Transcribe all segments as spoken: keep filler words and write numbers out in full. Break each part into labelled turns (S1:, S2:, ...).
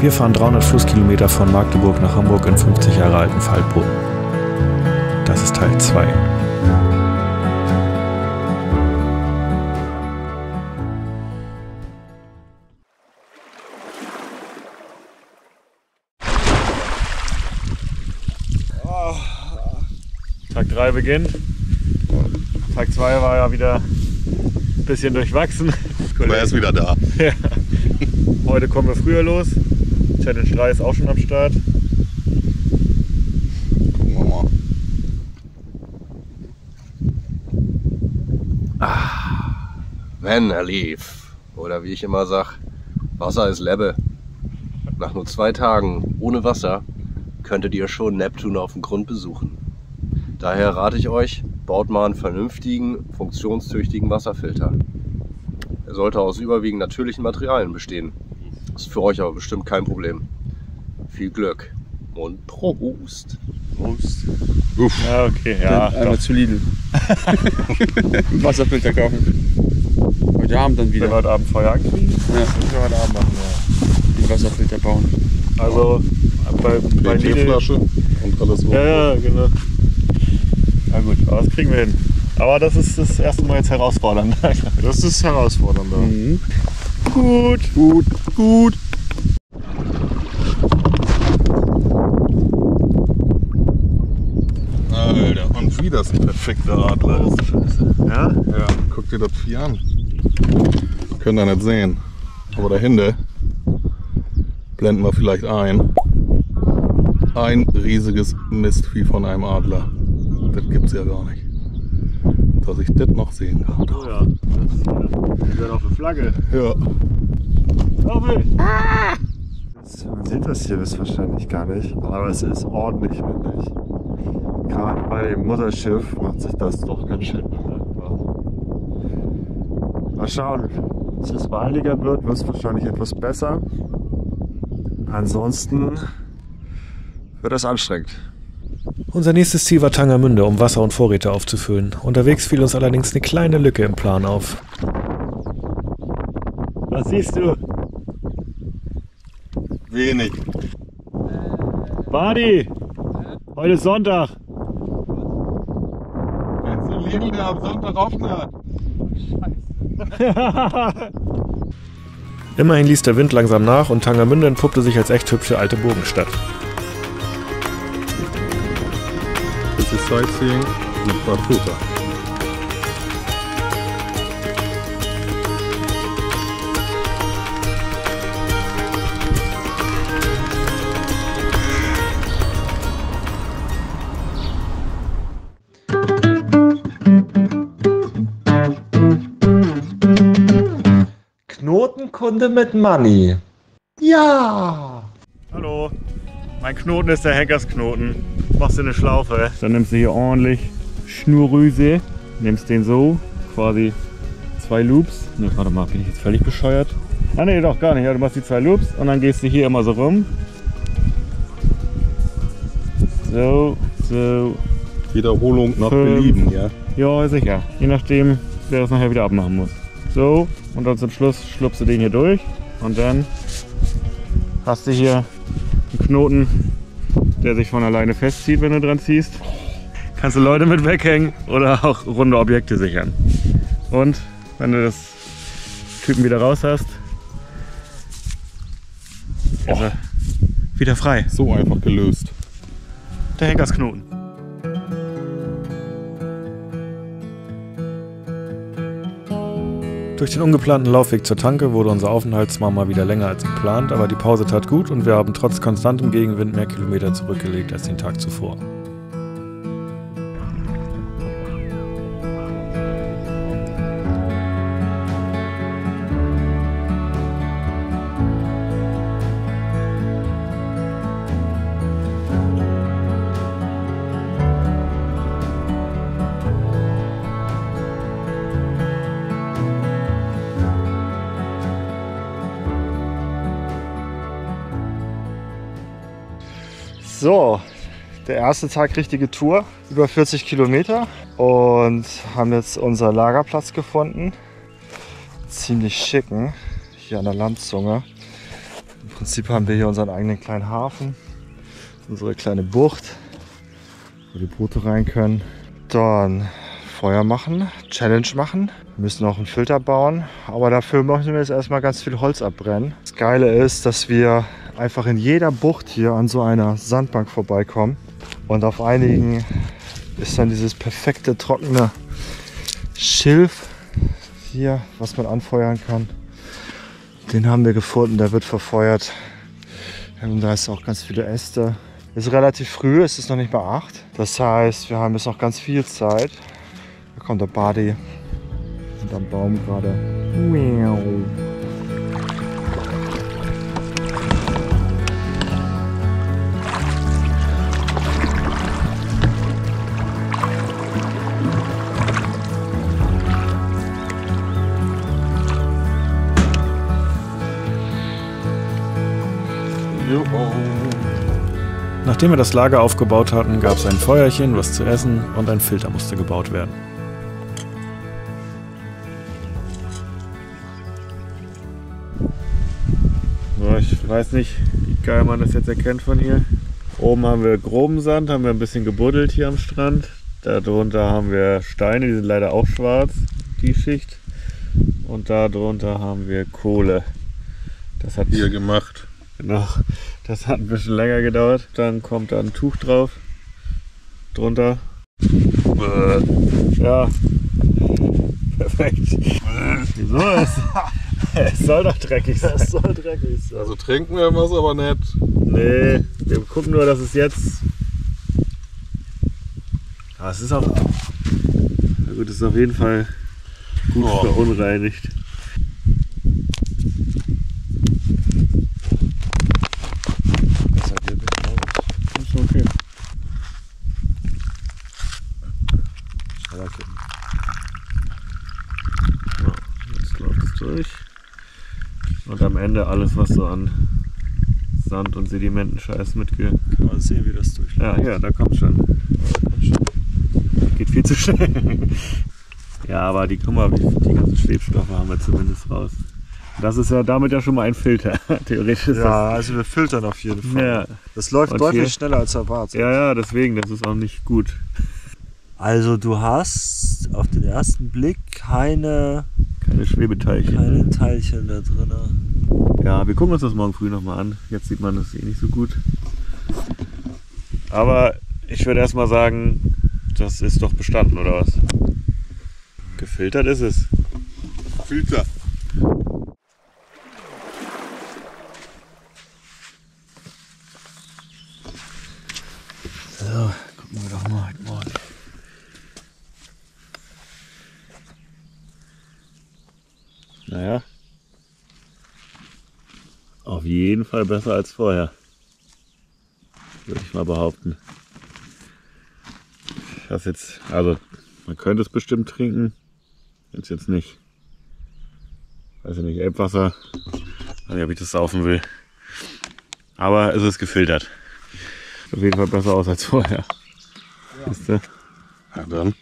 S1: Wir fahren dreihundert Flusskilometer von Magdeburg nach Hamburg in fünfzig Jahre alten Faltbooten. Das ist Teil zwei. Tag drei beginnt. Tag zwei war ja wieder ein bisschen durchwachsen.
S2: Aber er ist wieder da.
S1: Ja. Heute kommen wir früher los. Challenge drei ist auch schon am Start.
S2: Gucken wir mal.
S3: Ah, wenn er lief. Oder wie ich immer sag, Wasser ist Lebbe. Nach nur zwei Tagen ohne Wasser könntet ihr schon Neptun auf dem Grund besuchen. Daher rate ich euch, baut mal einen vernünftigen, funktionstüchtigen Wasserfilter. Er sollte aus überwiegend natürlichen Materialien bestehen. Das ist für euch aber bestimmt kein Problem. Viel Glück und Prost!
S1: Prost!
S2: Uff.
S1: Ja, okay, ja.
S4: Dann einmal zu Lidl. Wasserfilter kaufen. Heute Abend dann wieder.
S1: Wir heute Abend Feuer ankriegen.
S4: Ja.
S1: Das müssen wir heute Abend machen, ja.
S4: Den Wasserfilter bauen.
S1: Also bei, bei
S2: Die
S1: Lidl.
S2: Teeflasche und alles.
S1: Ja, ja, genau. Na gut, aber das kriegen wir hin. Aber das ist das erste Mal jetzt herausfordernd.
S2: Das ist herausfordernd.
S4: Mhm.
S1: Gut, gut, gut.
S2: Alter, und wie das ein perfekter Adler ist.
S1: Ja?
S2: Ja, guck dir das Vieh an. Könnt ihr nicht sehen. Aber dahinter blenden wir vielleicht ein. Ein riesiges Mistvieh von einem Adler. Das gibt's ja gar nicht. Dass ich das noch sehen kann.
S1: Oh ja, das ist ja auf der Flagge.
S2: Ja.
S1: Ah!
S5: Man sieht das hier bis wahrscheinlich gar nicht, aber es ist ordentlich windig. Gerade bei dem Mutterschiff macht sich das doch ganz schön bemerkbar. Mal schauen, wenn es waldiger wird, wird es wahrscheinlich etwas besser. Ansonsten wird das anstrengend.
S1: Unser nächstes Ziel war Tangermünde, um Wasser und Vorräte aufzufüllen. Unterwegs fiel uns allerdings eine kleine Lücke im Plan auf. Was siehst du?
S2: Wenig.
S1: Badi! Heute ist Sonntag!
S2: Jetzt ein Lidl, der am Sonntag offen hat.
S1: Immerhin ließ der Wind langsam nach und Tangermünde entpuppte sich als echt hübsche alte Burgenstadt.
S2: Das ist Sightseeing mit Barfuta.
S5: Knotenkunde mit Money. Ja!
S1: Hallo, mein Knoten ist der Henkersknoten. Machst du eine Schlaufe, dann nimmst du hier ordentlich Schnurrüse, nimmst den so, quasi zwei Loops. Ne, warte mal, bin ich jetzt völlig bescheuert? Ah ne, doch gar nicht. Ja, du machst die zwei Loops und dann gehst du hier immer so rum. So, so.
S2: Wiederholung nach
S1: Fünf.
S2: Belieben, ja?
S1: Ja, sicher. Je nachdem, wer das nachher wieder abmachen muss. So, und dann zum Schluss schlupfst du den hier durch und dann hast du hier einen Knoten, der sich von alleine festzieht, wenn du dran ziehst. Kannst du Leute mit weghängen oder auch runde Objekte sichern. Und wenn du das Typen wieder raus hast, ist er wieder frei.
S2: So einfach gelöst.
S1: Der Henkersknoten. Durch den ungeplanten Laufweg zur Tanke wurde unser Aufenthaltsmal mal wieder länger als geplant, aber die Pause tat gut und wir haben trotz konstantem Gegenwind mehr Kilometer zurückgelegt als den Tag zuvor.
S5: So, der erste Tag richtige Tour, über vierzig Kilometer und haben jetzt unseren Lagerplatz gefunden. Ziemlich schicken, hier an der Landzunge. Im Prinzip haben wir hier unseren eigenen kleinen Hafen. Unsere kleine Bucht, wo die Boote rein können. Dann Feuer machen, Challenge machen. Wir müssen noch einen Filter bauen, aber dafür müssen wir jetzt erstmal ganz viel Holz abbrennen. Das Geile ist, dass wir einfach in jeder Bucht hier an so einer Sandbank vorbeikommen. Und auf einigen ist dann dieses perfekte, trockene Schilf hier, was man anfeuern kann. Den haben wir gefunden, der wird verfeuert. Und da ist auch ganz viele Äste. Es ist relativ früh, es ist noch nicht mal acht. Das heißt, wir haben jetzt noch ganz viel Zeit. Da kommt der Buddy und am Baum gerade.
S1: Nachdem wir das Lager aufgebaut hatten, gab es ein Feuerchen, was zu essen und ein Filter musste gebaut werden. So, ich weiß nicht, wie geil man das jetzt erkennt von hier. Oben haben wir groben Sand, haben wir ein bisschen gebuddelt hier am Strand. Darunter haben wir Steine, die sind leider auch schwarz, die Schicht. Und darunter haben wir Kohle. Das hat
S2: Hier gemacht.
S1: Genau, das hat ein bisschen länger gedauert. Dann kommt da ein Tuch drauf, drunter. Ja, perfekt. Wieso? Es, es soll doch dreckig sein. Es soll dreckig sein.
S2: Also trinken wir was, aber nicht.
S1: Nee, wir gucken nur, dass es jetzt... Ja, es ist auch... Na gut, es ist auf jeden Fall gut
S2: Oh.
S1: verunreinigt. Okay. So, jetzt läuft es durch. Und am Ende alles, was so an Sand und Sedimentenscheiß mitge...
S5: Mal sehen, wie das durchläuft.
S1: Ja, ja, da kommt schon. Ja, da kommt schon. Geht viel zu schnell. Ja, aber die, guck mal, die ganzen Schwebstoffe haben wir zumindest raus. Das ist ja damit ja schon mal ein Filter. Theoretisch ist
S5: Ja, also wir filtern auf jeden Fall.
S1: Ja.
S5: Das läuft
S1: Und
S5: deutlich
S1: hier-
S5: schneller als erwartet.
S1: Ja, ja, deswegen, das ist auch nicht gut.
S5: Also du hast auf den ersten Blick keine,
S1: Keine Schwebeteilchen.
S5: keine Teilchen da drin.
S1: Ja, wir gucken uns das morgen früh nochmal an. Jetzt sieht man das eh nicht so gut. Aber ich würde erstmal sagen, das ist doch bestanden, oder was? Gefiltert ist es.
S2: Filter.
S1: So, gucken wir doch mal heute Morgen. Naja. Auf jeden Fall besser als vorher. Würde ich mal behaupten. Das jetzt, also man könnte es bestimmt trinken. Jetzt jetzt nicht. Weiß ich nicht, Elbwasser. Weiß nicht, ob ich das saufen will. Aber es ist gefiltert. Auf jeden Fall besser aus als vorher. Siehst du?
S2: Ja, dann.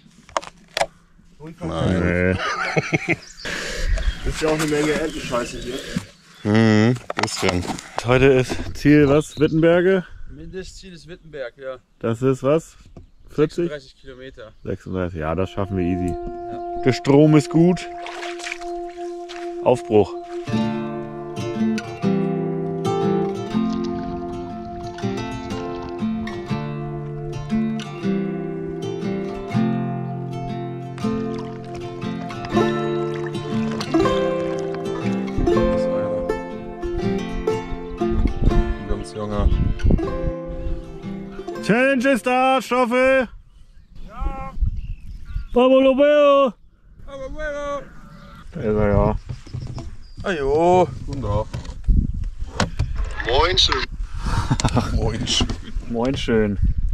S2: Nein.
S1: Nee.
S5: Ist ja auch eine Menge Entenscheiße hier.
S2: Mhm, bisschen.
S1: Heute ist Ziel was? Wittenberge?
S4: Mindestziel ist Wittenberg, ja.
S1: Das ist was? vierzig?
S4: dreißig Kilometer.
S1: sechsunddreißig. Ja, das schaffen wir easy. Der Strom ist gut. Aufbruch.
S2: Das war ja ein ganz junger.
S1: Challenge ist da, Stoffel! Ja! Babolo! Da ist er ja.
S2: Ajo. Guten Tag. Moin schön. Moin schön.
S1: Moin schön.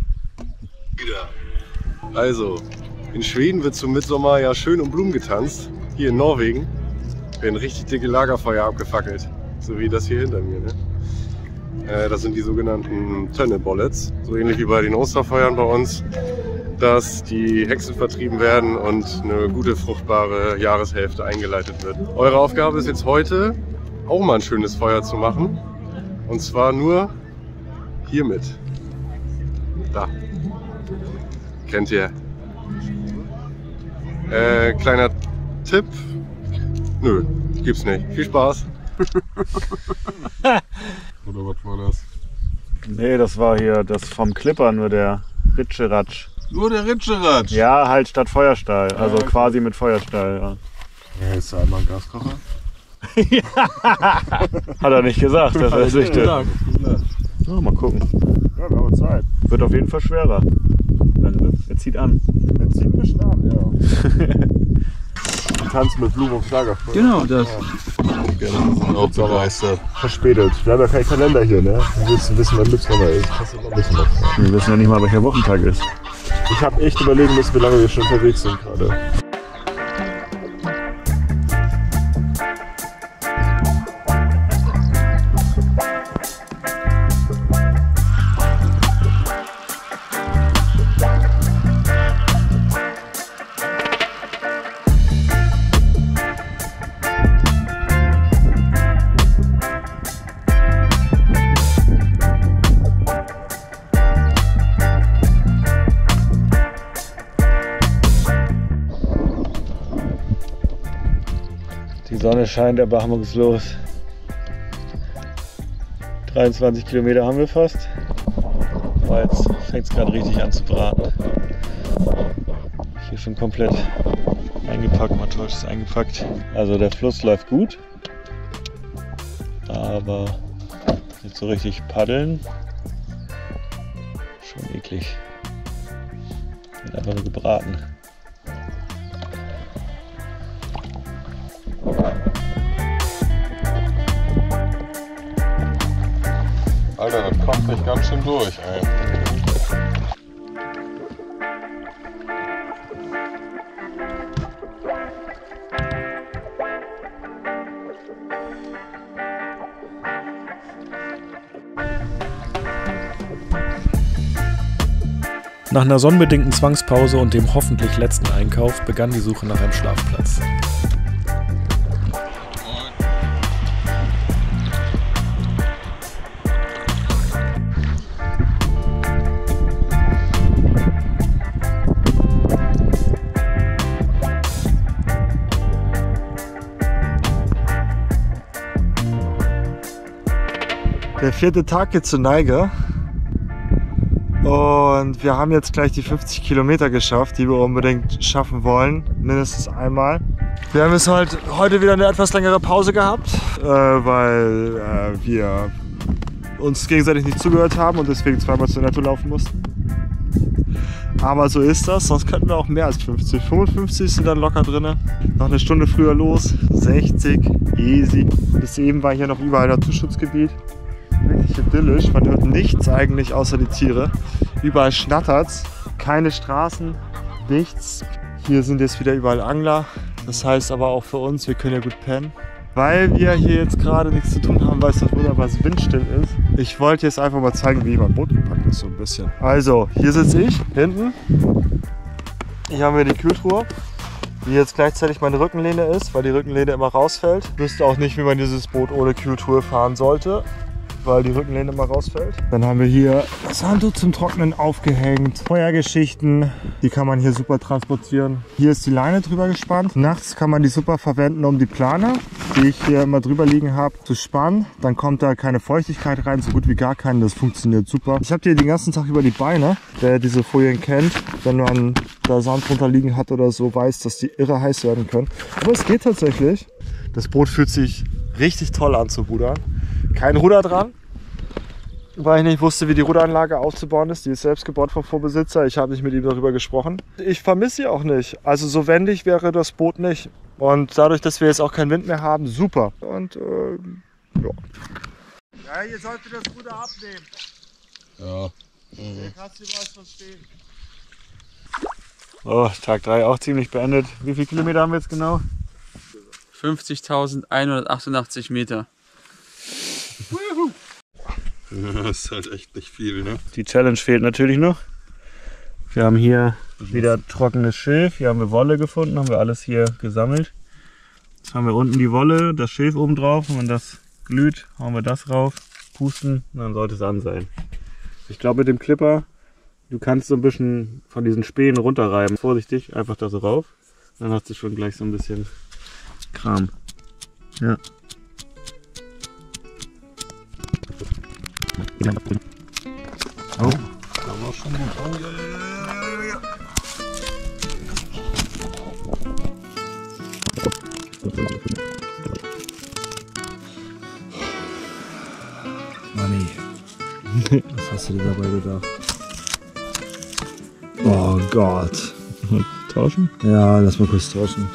S3: Also, in Schweden wird zum Mitsommer ja schön um Blumen getanzt. Hier in Norwegen werden richtig dicke Lagerfeuer abgefackelt. So wie das hier hinter mir. Ne? Äh, das sind die sogenannten Tönne-Bollets. So ähnlich wie bei den Osterfeuern bei uns. Dass die Hexen vertrieben werden und eine gute, fruchtbare Jahreshälfte eingeleitet wird. Eure Aufgabe ist jetzt heute, auch mal ein schönes Feuer zu machen. Und zwar nur hiermit. Da. Kennt ihr? Äh, kleiner Tipp. Nö, gibt's nicht. Viel Spaß.
S2: Oder was war das?
S1: Nee, das war hier das vom Clipper, nur der Ritscheratsch.
S2: Nur der Ritscheratsch.
S1: Ja, halt statt Feuerstahl. Also
S2: Ja, okay.
S1: quasi mit Feuerstahl. Ja.
S2: Ja, ist da einmal ein Gaskocher?
S1: Hat er nicht gesagt, dass er es nicht tut.
S2: Ja,
S1: Ja, mal gucken.
S2: wir haben Zeit.
S1: Wird auf jeden Fall schwerer. Er zieht an.
S2: Wir ziehen ein bisschen an, ja. Tanzen mit Blumen und Lagerfeuer.
S4: Genau, das.
S2: Gerne, sind auch begeistert.
S5: Verspätet. Wir haben ja keinen Kalender hier, ne? Wir müssen wissen, wann Midsommer ist. Kannst du noch ein bisschen was.
S1: Wir wissen ja nicht mal, welcher Wochentag ist.
S5: Ich habe echt überlegen müssen, wie lange wir schon unterwegs sind gerade.
S1: Die Sonne scheint erbarmungslos. dreiundzwanzig Kilometer haben wir fast. Aber jetzt fängt es gerade richtig an zu braten. Hier schon komplett eingepackt, Matouche ist eingepackt. Also der Fluss läuft gut. Aber jetzt so richtig paddeln, schon eklig. Wird einfach nur gebraten.
S2: Alter, das kommt mich ganz schön durch, ey.
S6: Nach einer sonnenbedingten Zwangspause und dem hoffentlich letzten Einkauf begann die Suche nach einem Schlafplatz.
S5: Der vierte Tag geht zur Neige. Und wir haben jetzt gleich die fünfzig Kilometer geschafft, die wir unbedingt schaffen wollen. Mindestens einmal. Wir haben jetzt halt heute wieder eine etwas längere Pause gehabt, äh, weil äh, wir uns gegenseitig nicht zugehört haben und deswegen zweimal zur Netto laufen mussten. Aber so ist das, sonst könnten wir auch mehr als fünfzig. fünfundfünfzig sind dann locker drin. Noch eine Stunde früher los. sechzig, easy. Bis eben war hier noch überall Naturschutzgebiet. Richtig idyllisch, man hört nichts eigentlich außer die Tiere. Überall schnattert's, keine Straßen, nichts. Hier sind jetzt wieder überall Angler. Das heißt aber auch für uns, wir können ja gut pennen. Weil wir hier jetzt gerade nichts zu tun haben, weil es doch wunderbar windstill ist. Ich wollte jetzt einfach mal zeigen, wie mein Boot gepackt ist, so ein bisschen. Also, hier sitze ich, hinten. Hier haben wir die Kühltruhe, die jetzt gleichzeitig meine Rückenlehne ist, weil die Rückenlehne immer rausfällt. Ich wüsste auch nicht, wie man dieses Boot ohne Kühltruhe fahren sollte, weil die Rückenlehne immer rausfällt. Dann haben wir hier das Handtuch zum Trocknen aufgehängt. Feuergeschichten, die kann man hier super transportieren. Hier ist die Leine drüber gespannt. Nachts kann man die super verwenden, um die Plane, die ich hier immer drüber liegen habe, zu spannen. Dann kommt da keine Feuchtigkeit rein, so gut wie gar keine. Das funktioniert super. Ich habe die den ganzen Tag über die Beine. Wer diese Folien kennt, wenn man da Sand drunter liegen hat oder so, weiß, dass die irre heiß werden können. Aber es geht tatsächlich. Das Boot fühlt sich richtig toll an zu rudern. Kein Ruder dran, weil ich nicht wusste, wie die Ruderanlage aufzubauen ist. Die ist selbst gebaut vom Vorbesitzer. Ich habe nicht mit ihm darüber gesprochen. Ich vermisse sie auch nicht. Also so wendig wäre das Boot nicht. Und dadurch, dass wir jetzt auch keinen Wind mehr haben, super. Und äh, ja. Ja, ihr solltet das Ruder abnehmen.
S2: Ja.
S5: Der kannst du was verstehen.
S1: Oh, Tag drei auch ziemlich beendet. Wie viele Kilometer haben wir jetzt genau?
S4: fünfzigtausendeinhundertachtundachtzig Meter.
S2: Das ist halt echt nicht viel, ne?
S1: Die Challenge fehlt natürlich noch. Wir haben hier wieder trockenes Schilf. Hier haben wir Wolle gefunden, haben wir alles hier gesammelt. Jetzt haben wir unten die Wolle, das Schilf oben drauf. Und wenn das glüht, hauen wir das rauf. pusten, dann sollte es an sein. Ich glaube mit dem Clipper, du kannst so ein bisschen von diesen Spänen runterreiben. Vorsichtig, einfach da so rauf. Dann hast du schon gleich so ein bisschen Kram. Ja. Oh.
S2: Da war schon gut. Oh, ja, ja, ja, ja.
S5: Manni, was hast du dir dabei gedacht? Oh Gott.
S1: Tauschen?
S5: Ja, lass mal kurz tauschen.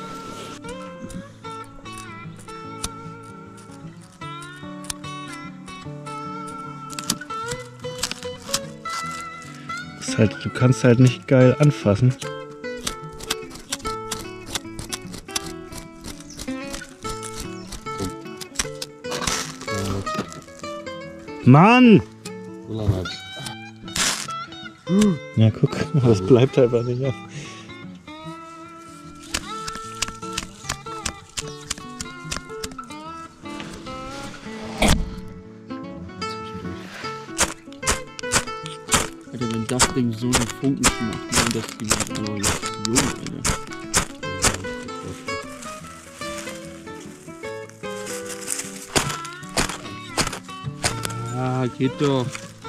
S1: Das ist halt, du kannst halt nicht geil anfassen. Mann!
S2: So lange halt.
S1: Ja, guck, das bleibt einfach nicht ab.
S4: Alter, wenn das Ding so einen Funken macht, dann das Ding hat auch noch jetzt jung, Alter. Ah, geht doch.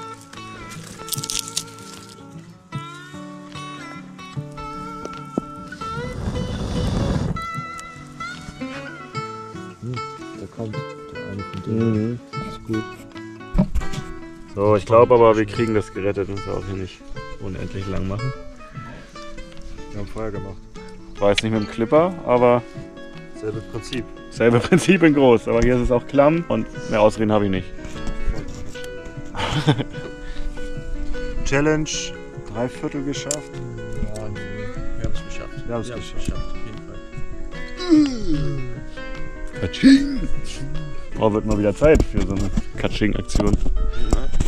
S5: Da kommt der eine von denen.
S1: Mhm. Das ist gut. So, ich glaube aber, wir kriegen das gerettet und es auch hier nicht unendlich lang machen.
S5: Wir haben Feuer gemacht.
S1: War jetzt nicht mit dem Clipper, aber
S5: Selbe Prinzip.
S1: selbe Prinzip in groß. Aber hier ist es auch klamm und mehr Ausreden habe ich nicht.
S5: Challenge, drei Viertel geschafft.
S4: Ja, nee, wir haben es geschafft.
S5: Wir haben es geschafft.
S4: auf jeden Fall.
S1: Katsching! Oh, wird mal wieder Zeit für so eine Katsching-Aktion.
S4: Ja.